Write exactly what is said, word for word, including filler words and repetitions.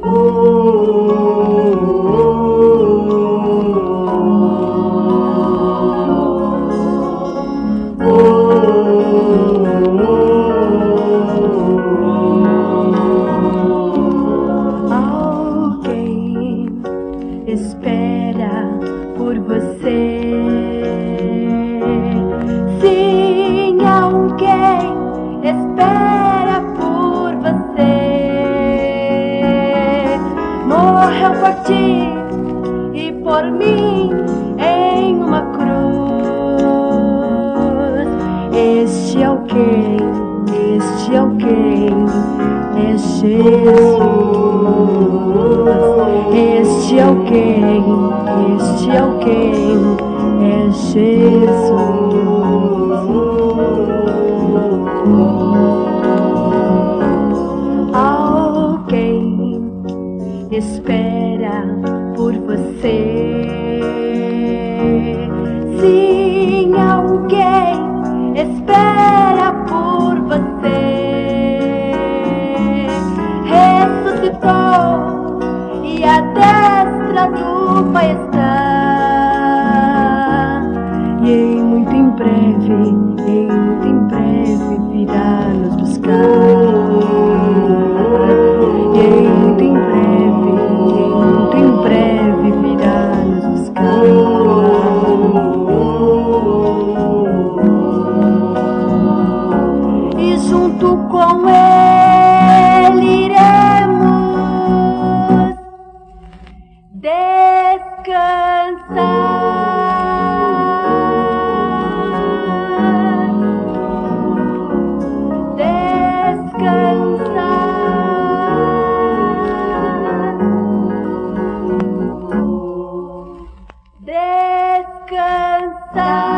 Espera por você. Sim, alguém espera por você. Morreu por ti e por mim em uma cruz. Este alguém, este alguém é Jesus. Este alguém, este alguém é Jesus. Alguém espera por você. Sim, alguém espera por você. Ressuscitou e a destra do Pai está. E em muito em breve, em muito em breve virá nos buscar. E em muito em breve, em muito em breve virá nos buscar. E junto com Ele iremos descansar. Descansar.